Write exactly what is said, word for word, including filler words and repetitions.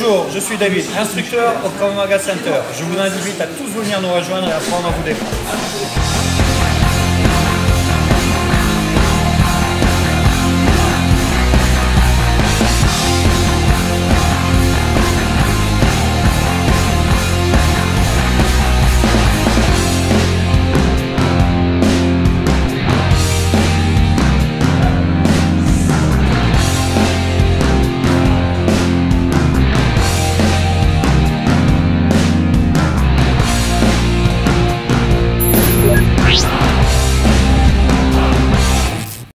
Bonjour, je suis David, instructeur au Krav Maga Center. Je vous invite à tous venir nous rejoindre et apprendre à vous défendre.